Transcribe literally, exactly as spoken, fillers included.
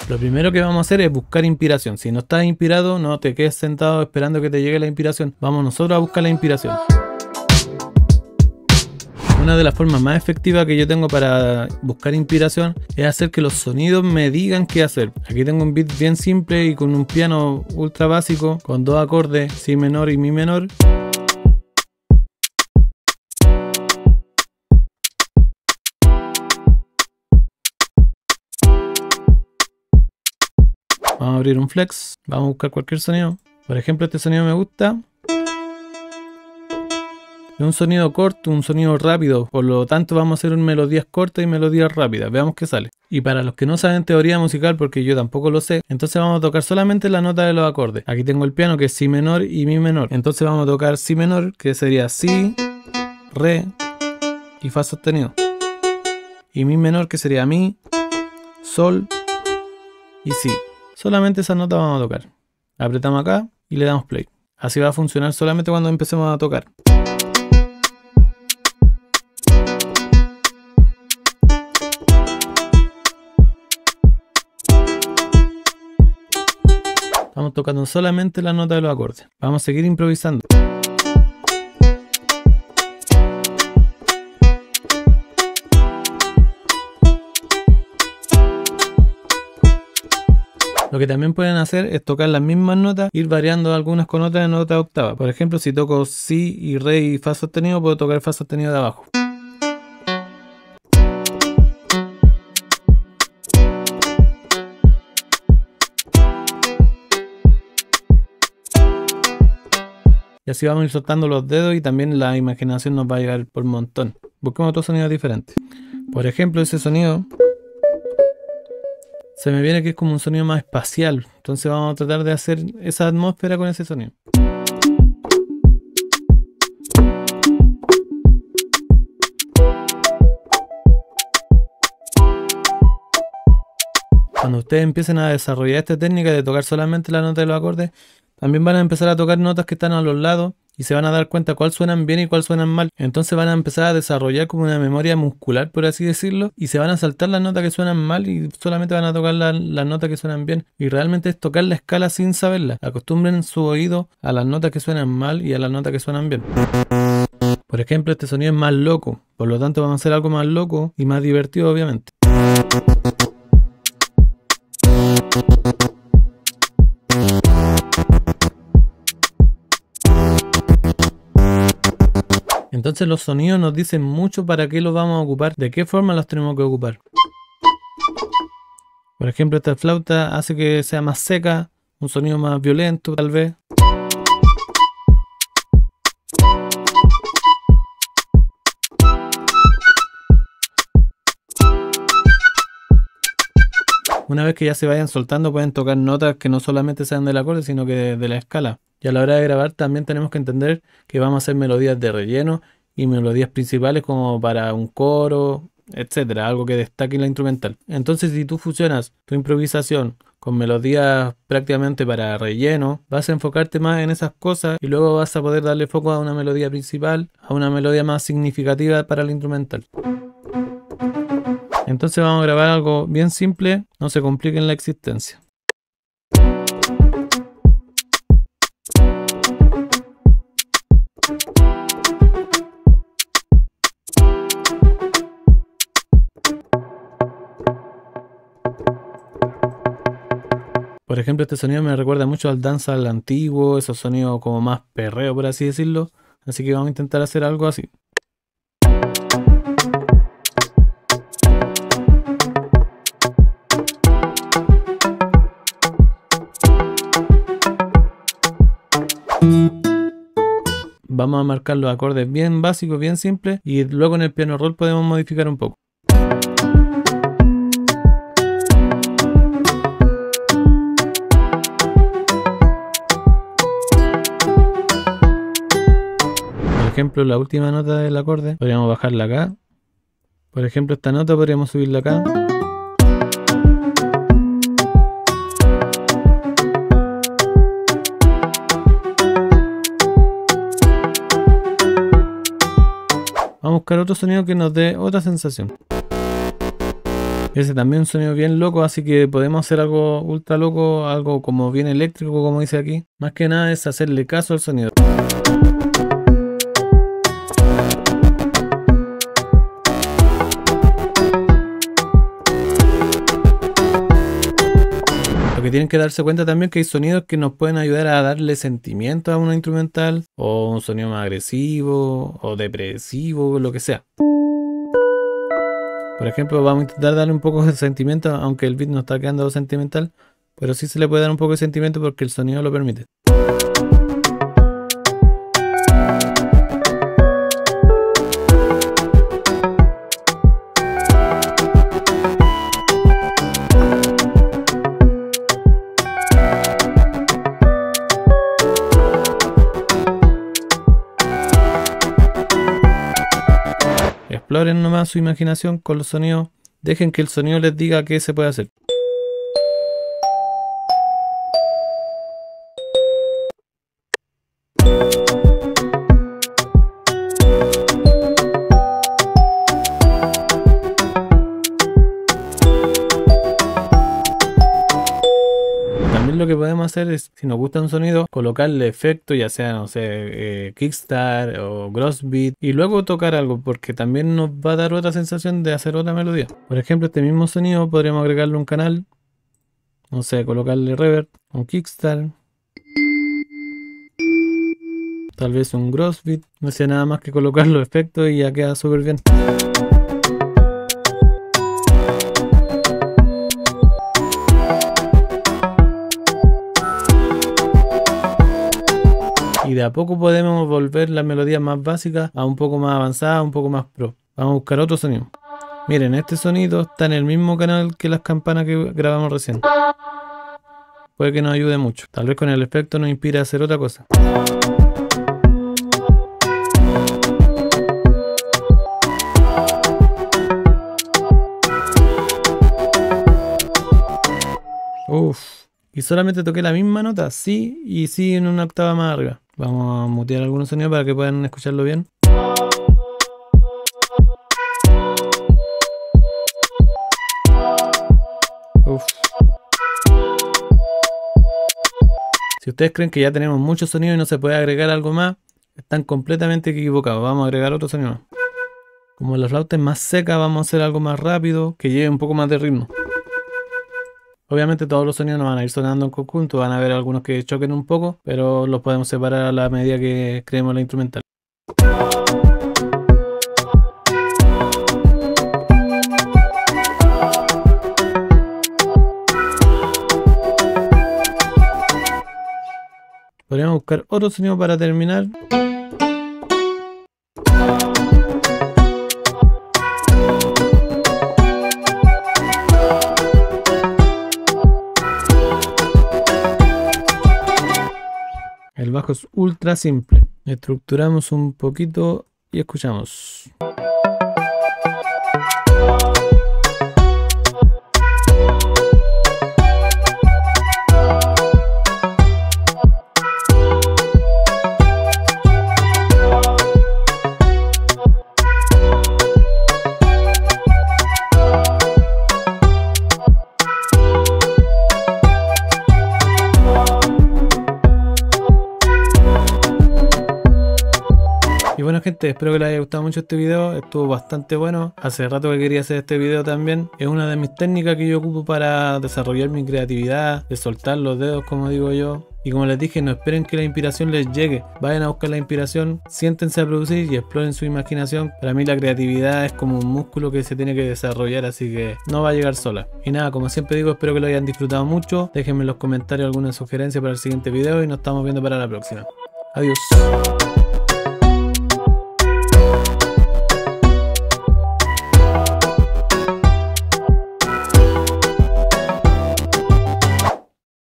Lo primero que vamos a hacer es buscar inspiración. Si no estás inspirado, no te quedes sentado esperando que te llegue la inspiración. Vamos nosotros a buscar la inspiración. Una de las formas más efectivas que yo tengo para buscar inspiración es hacer que los sonidos me digan qué hacer. Aquí tengo un beat bien simple y con un piano ultra básico, con dos acordes, si menor y mi menor. Vamos a abrir un flex, vamos a buscar cualquier sonido. Por ejemplo, este sonido me gusta. Es un sonido corto, un sonido rápido, por lo tanto vamos a hacer melodías cortas y melodías rápidas. Veamos qué sale. Y para los que no saben teoría musical, porque yo tampoco lo sé, entonces vamos a tocar solamente la nota de los acordes. Aquí tengo el piano que es si menor y mi menor. Entonces vamos a tocar si menor, que sería si, re y fa sostenido. Y mi menor, que sería mi, sol y si. Solamente esa nota vamos a tocar. Apretamos acá y le damos play. Así va a funcionar solamente cuando empecemos a tocar. Estamos tocando solamente la nota de los acordes. Vamos a seguir improvisando. Lo que también pueden hacer es tocar las mismas notas, ir variando algunas con otras en otra octava. Por ejemplo, si toco si y re y fa sostenido, puedo tocar fa sostenido de abajo. Y así vamos a ir soltando los dedos y también la imaginación nos va a llegar por montón. Busquemos otro sonido diferente. Por ejemplo, ese sonido se me viene que es como un sonido más espacial. Entonces vamos a tratar de hacer esa atmósfera con ese sonido. Cuando ustedes empiecen a desarrollar esta técnica de tocar solamente la nota de los acordes, también van a empezar a tocar notas que están a los lados y se van a dar cuenta cuál suenan bien y cuál suenan mal. Entonces van a empezar a desarrollar como una memoria muscular, por así decirlo, y se van a saltar las notas que suenan mal y solamente van a tocar las la notas que suenan bien. Y realmente es tocar la escala sin saberla. Acostumbren su oído a las notas que suenan mal y a las notas que suenan bien. Por ejemplo, este sonido es más loco, por lo tanto vamos a hacer algo más loco y más divertido, obviamente. Entonces los sonidos nos dicen mucho para qué los vamos a ocupar, de qué forma los tenemos que ocupar. Por ejemplo, esta flauta hace que sea más seca, un sonido más violento tal vez. Una vez que ya se vayan soltando pueden tocar notas que no solamente sean del acorde sino que de, de la escala. Y a la hora de grabar también tenemos que entender que vamos a hacer melodías de relleno y melodías principales como para un coro, etcétera, algo que destaque en la instrumental. Entonces si tú fusionas tu improvisación con melodías prácticamente para relleno, vas a enfocarte más en esas cosas y luego vas a poder darle foco a una melodía principal, a una melodía más significativa para el instrumental. Entonces vamos a grabar algo bien simple, no se compliquen la existencia. Por ejemplo, este sonido me recuerda mucho al dancehall antiguo, esos sonidos como más perreo, por así decirlo. Así que vamos a intentar hacer algo así. Vamos a marcar los acordes bien básicos, bien simples, y luego en el piano roll podemos modificar un poco. Por ejemplo, la última nota del acorde podríamos bajarla acá. Por ejemplo, esta nota podríamos subirla acá. Vamos a buscar otro sonido que nos dé otra sensación. Ese también es un sonido bien loco, así que podemos hacer algo ultra loco, algo como bien eléctrico, como dice aquí. Más que nada es hacerle caso al sonido. Lo que tienen que darse cuenta también que hay sonidos que nos pueden ayudar a darle sentimiento a una instrumental, o un sonido más agresivo, o depresivo, lo que sea. Por ejemplo, vamos a intentar darle un poco de sentimiento, aunque el beat no está quedando sentimental, pero sí se le puede dar un poco de sentimiento porque el sonido lo permite. Exploren nomás su imaginación con los sonidos. Dejen que el sonido les diga qué se puede hacer. También lo que podemos hacer es, si nos gusta un sonido, colocarle efecto, ya sea, no sé, eh, Kickstart o Grossbeat, y luego tocar algo, porque también nos va a dar otra sensación de hacer otra melodía. Por ejemplo, este mismo sonido podríamos agregarle un canal, no sé, colocarle reverb, un Kickstart, tal vez un Grossbeat, no sé, nada más que colocar los efectos y ya queda súper bien. Y de a poco podemos volver las melodías más básicas a un poco más avanzadas, un poco más pro. Vamos a buscar otro sonido. Miren, este sonido está en el mismo canal que las campanas que grabamos recién. Puede que nos ayude mucho. Tal vez con el efecto nos inspire a hacer otra cosa. Uff. Y solamente toqué la misma nota, sí y sí en una octava más arriba. Vamos a mutear algunos sonidos para que puedan escucharlo bien. Uf. Si ustedes creen que ya tenemos muchos sonidos y no se puede agregar algo más, están completamente equivocados. Vamos a agregar otro sonido más. Como la flauta es más seca, vamos a hacer algo más rápido, que lleve un poco más de ritmo. Obviamente todos los sonidos no van a ir sonando en conjunto, van a haber algunos que choquen un poco, pero los podemos separar a la medida que creemos la instrumental. Podríamos buscar otro sonido para terminar. El bajo es ultra simple. Estructuramos un poquito y escuchamos. Y bueno gente, espero que les haya gustado mucho este video, estuvo bastante bueno, hace rato que quería hacer este video también, es una de mis técnicas que yo ocupo para desarrollar mi creatividad, de soltar los dedos como digo yo, y como les dije, no esperen que la inspiración les llegue, vayan a buscar la inspiración, siéntense a producir y exploren su imaginación. Para mí la creatividad es como un músculo que se tiene que desarrollar, así que no va a llegar sola. Y nada, como siempre digo, espero que lo hayan disfrutado mucho, déjenme en los comentarios alguna sugerencia para el siguiente video y nos estamos viendo para la próxima. Adiós.